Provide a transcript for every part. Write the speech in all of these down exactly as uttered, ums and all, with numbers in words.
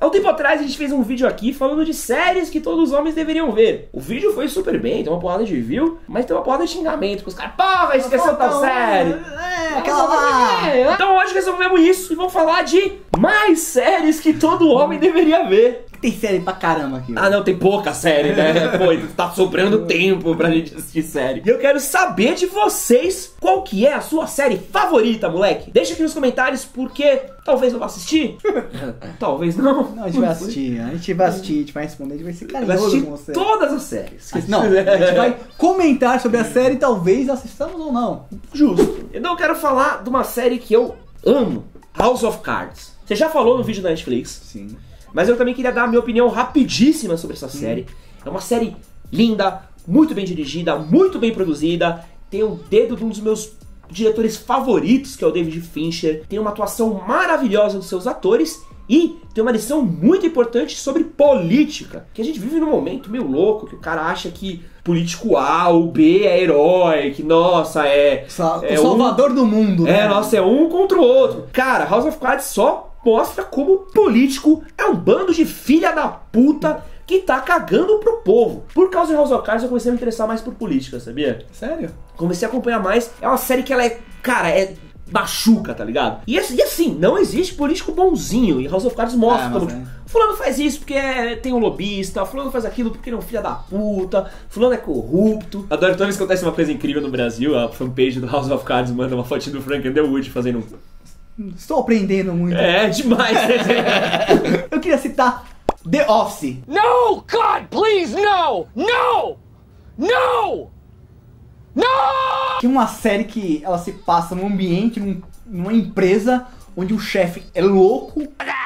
Há um tempo atrás a gente fez um vídeo aqui falando de séries que todos os homens deveriam ver. O vídeo foi super bem, tem uma porrada de view, mas tem uma porrada de xingamento com os caras. Porra, esqueceu tal série. É, aquela lá. Então hoje resolvemos isso e vamos falar de mais séries que todo homem deveria ver. Tem série pra caramba aqui. Ah não, tem pouca série, né? Pô, tá sobrando tempo pra gente assistir série. E eu quero saber de vocês qual que é a sua série favorita, moleque. Deixa aqui nos comentários, porque talvez eu vá assistir. Talvez não. Não, a gente vai assistir, a gente vai assistir, a gente vai responder, a gente vai ser Vai carinhoso assistir com você. todas as séries. Não, a gente vai comentar sobre a série e talvez assistamos ou não. Justo. Então eu quero falar de uma série que eu amo, House of Cards. Você já falou no vídeo da Netflix. Sim. Mas eu também queria dar a minha opinião rapidíssima sobre essa série. É uma série linda, muito bem dirigida, muito bem produzida. Tem o dedo de um dos meus diretores favoritos, que é o David Fincher. Tem uma atuação maravilhosa dos seus atores. E tem uma lição muito importante sobre política. Que a gente vive num momento meio louco, que o cara acha que político A ou B é herói, que nossa, é... Sa é o salvador um, do mundo. É, né? nossa, é um contra o outro. Cara, House of Cards só mostra como político é um bando de filha da puta que tá cagando pro povo. Por causa de House of Cards eu comecei a me interessar mais por política, sabia? Sério? Comecei a acompanhar mais. É uma série que ela é, cara, é machuca, tá ligado? E, e assim, não existe político bonzinho. E House of Cards mostra Ah, como, mas tipo, é. fulano faz isso porque é, tem um lobista, fulano faz aquilo porque ele é um filho da puta, fulano é corrupto. Adoro toda vez que acontece uma coisa incrível no Brasil, a fanpage do House of Cards manda uma fotinha do Frank Underwood fazendo um... Estou aprendendo muito. É, demais. Eu queria citar The Office. No! God, please, no! No! No! No! Que é uma série que ela se passa num ambiente, num, numa empresa onde o chefe é louco.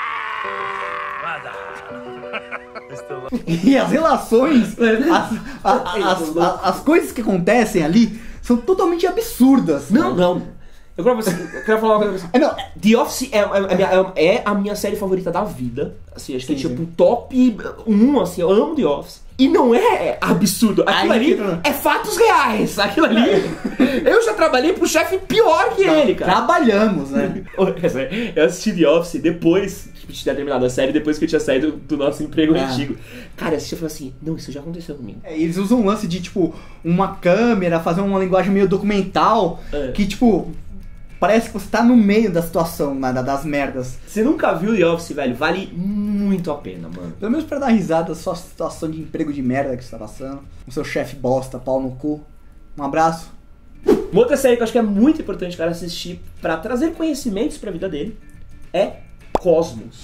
E as relações, as, a- a- as, a- as coisas que acontecem ali são totalmente absurdas. Não, não. Eu quero, você, eu quero falar uma coisa pra você. É, não, The Office é, é, é, a minha- é a minha série favorita da vida. Assim, acho que é Sim, tipo sim. top um, assim, eu amo The Office. E não é absurdo. Aquilo Ai, ali que- é fatos reais. Aquilo ali. Eu já trabalhei pro chefe pior que ele, cara. trabalhamos, né? Eu assisti The Office depois que tinha terminado a série, depois que eu tinha saído do nosso emprego Ah. antigo. Cara, eu assisti e falei assim: não, isso já aconteceu comigo. É, eles usam um lance de, tipo, uma câmera, fazer uma linguagem meio documental, É. que, tipo, parece que você tá no meio da situação, né, da- das merdas. Você nunca viu The Office, velho? Vale muito a pena, mano. Pelo menos pra dar risada da sua situação de emprego de merda que você tá passando. O seu chefe bosta, pau no cu. Um abraço. Uma outra série que eu acho que é muito importante o cara assistir pra trazer conhecimentos pra vida dele é Cosmos.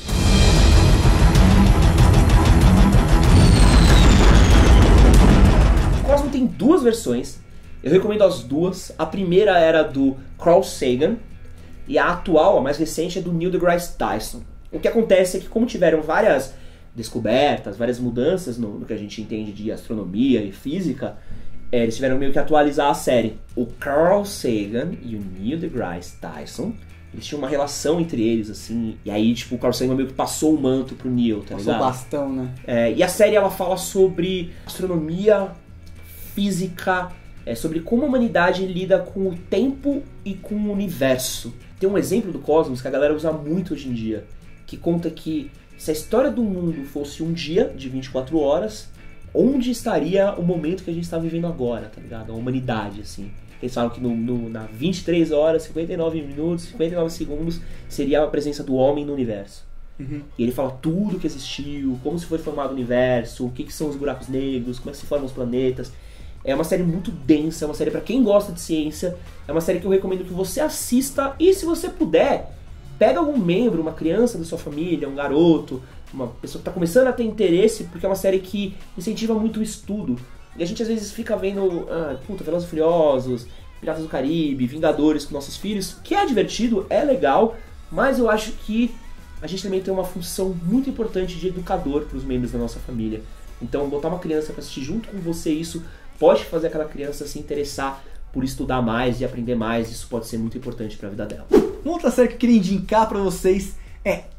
Cosmos tem duas versões. Eu recomendo as duas. A primeira era do Carl Sagan e a atual, a mais recente, é do Neil deGrasse Tyson. O que acontece é que como tiveram várias descobertas, várias mudanças no, no que a gente entende de astronomia e física, é, eles tiveram meio que atualizar a série. O Carl Sagan e o Neil deGrasse Tyson, eles tinham uma relação entre eles, assim, e aí, tipo, o Carl Sagan meio que passou o manto pro Neil, tá Passou o ligado? bastão, né? É, e a série, ela fala sobre astronomia, física, é, sobre como a humanidade lida com o tempo e com o universo. Tem um exemplo do Cosmos que a galera usa muito hoje em dia, que conta que se a história do mundo fosse um dia de vinte e quatro horas, onde estaria o momento que a gente está vivendo agora, tá ligado? A humanidade, assim. Eles falam que no, no, na vinte e três horas, cinquenta e nove minutos, cinquenta e nove segundos seria a presença do homem no universo. Uhum. E ele fala tudo que existiu, como se foi formado o universo, o que, que são os buracos negros, como é que se formam os planetas. É uma série muito densa, é uma série pra quem gosta de ciência, é uma série que eu recomendo que você assista e, se você puder, pega algum membro, uma criança da sua família, um garoto, uma pessoa que tá começando a ter interesse, porque é uma série que incentiva muito o estudo. E a gente às vezes fica vendo, ah, puta, Velozes e Furiosos, Piratas do Caribe, Vingadores com nossos filhos, que é divertido, é legal, mas eu acho que a gente também tem uma função muito importante de educador pros membros da nossa família. Então, botar uma criança pra assistir junto com você isso pode fazer aquela criança se interessar por estudar mais e aprender mais. Isso pode ser muito importante pra vida dela. Uma outra série que eu queria indicar pra vocês é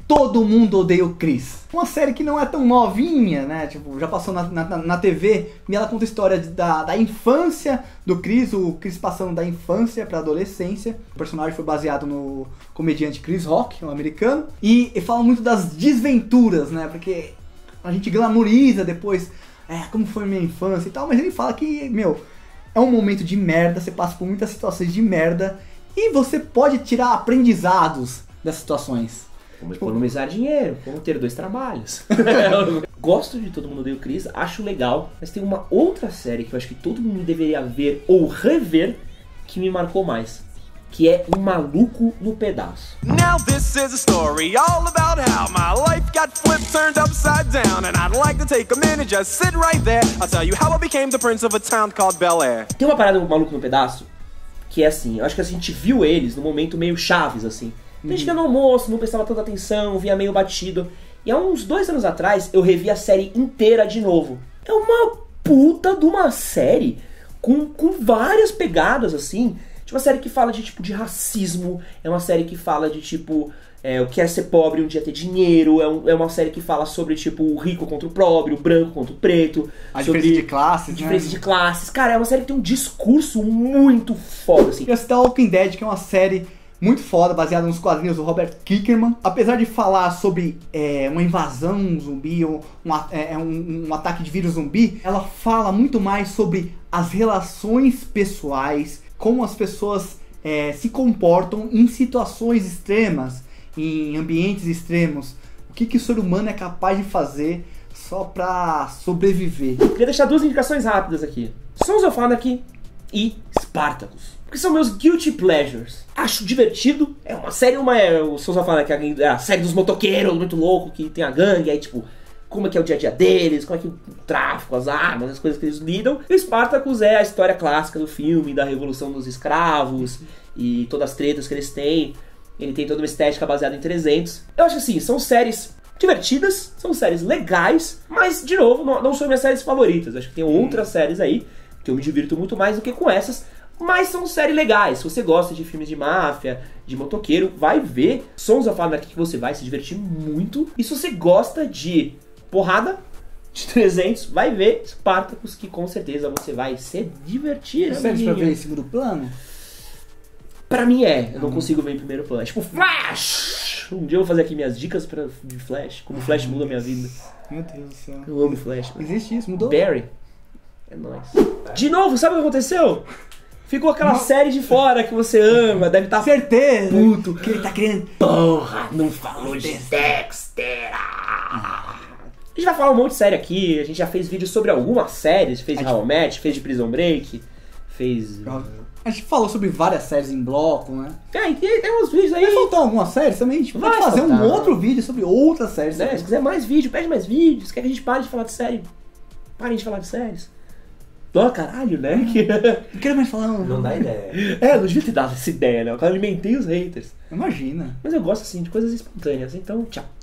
Todo Mundo Odeia o Chris. Uma série que não é tão novinha, né? Tipo, já passou na, na, na T V e ela conta a história de, da, da infância do Chris, o Chris passando da infância pra adolescência. O personagem foi baseado no comediante Chris Rock, um americano. E, e fala muito das desventuras, né? Porque a gente glamoriza depois, é, como foi minha infância e tal. Mas ele fala que, meu, é um momento de merda, você passa por muitas situações de merda e você pode tirar aprendizados dessas situações. Como economizar dinheiro, como ter dois trabalhos. Gosto de Todo Mundo Odeia o Chris, acho legal, mas tem uma outra série que eu acho que todo mundo deveria ver ou rever que me marcou mais, que é Um Maluco no Pedaço. Now this is a story all about how my life got flipped, turned upside down, and I'd like to take a minute, just sit right there. I'll tell you how I became the prince of a town called Bel Air. Tem uma parada do Maluco no Pedaço que é assim, eu acho que a gente viu eles num momento meio Chaves, assim. A gente via no almoço, não prestava tanta atenção, via meio batido. E há uns dois anos atrás, eu revi a série inteira de novo. É uma puta de uma série com, com várias pegadas, assim. Tipo, uma série que fala de, tipo, de racismo. É uma série que fala de, tipo, é, o que é ser pobre e um dia ter dinheiro. É, um, é uma série que fala sobre, tipo, o rico contra o pobre, o branco contra o preto. A sobre diferença de classes, a diferença né? de classes. Cara, é uma série que tem um discurso muito foda, assim. Eu ia citar Walking Dead, que é uma série muito foda, baseada nos quadrinhos do Robert Kirkman. Apesar de falar sobre é, uma invasão zumbi, ou um, é, um, um ataque de vírus zumbi, ela fala muito mais sobre as relações pessoais, como as pessoas é, se comportam em situações extremas, em ambientes extremos. O que, que o ser humano é capaz de fazer só pra sobreviver. Queria deixar duas indicações rápidas aqui. Sons of Anarchy e Spartacus. Porque são meus guilty pleasures. Acho divertido. É uma série, uma é o Sons of Anarchy, é a série dos motoqueiros, muito louco, que tem a gangue, aí tipo, como é que é o dia a dia deles, como é que é o tráfico, as armas, as coisas que eles lidam. E Spartacus é a história clássica do filme, da revolução dos escravos e todas as tretas que eles têm. Ele tem toda uma estética baseada em trezentos. Eu acho assim, são séries divertidas, são séries legais, mas, de novo, não, não são minhas séries favoritas. Acho que tem outras séries aí que eu me divirto muito mais do que com essas, mas são séries legais. Se você gosta de filmes de máfia, de motoqueiro, vai ver Sons of Anarchy, que você vai se divertir muito. E se você gosta de porrada, de trezentos, vai ver Spartacus, que com certeza você vai se divertir. Séries pra ver em segundo plano? Pra mim é, eu não consigo ver em primeiro plano. É tipo Flash! Um dia eu vou fazer aqui minhas dicas pra, de Flash, como Flash muda a minha vida. Meu Deus do céu. Eu amo Flash. Mano. Existe isso, mudou? Barry. É nóis. De novo, sabe o que aconteceu? Ficou aquela Não. série de fora que você ama, deve estar Certeza puto. que ele tá querendo. Porra, não falou de Dexter. A gente vai falar um monte de série aqui, a gente já fez vídeo sobre algumas séries, fez A How I Met, fez de Prison Break, fez... A gente falou sobre várias séries em bloco, né? É, e tem, tem uns vídeos aí. Vai faltar algumas séries também? A gente Vai pode fazer faltar. um outro vídeo sobre outras séries. Né? Se quiser mais vídeo, pede mais vídeos. Quer que a gente pare de falar de série? Parem de falar de séries. Ó, caralho, né? Não quero mais falar. Não dá ideia. É, eu não devia ter dado essa ideia, né? Eu alimentei os haters. Imagina. Mas eu gosto, assim, de coisas espontâneas. Então, tchau.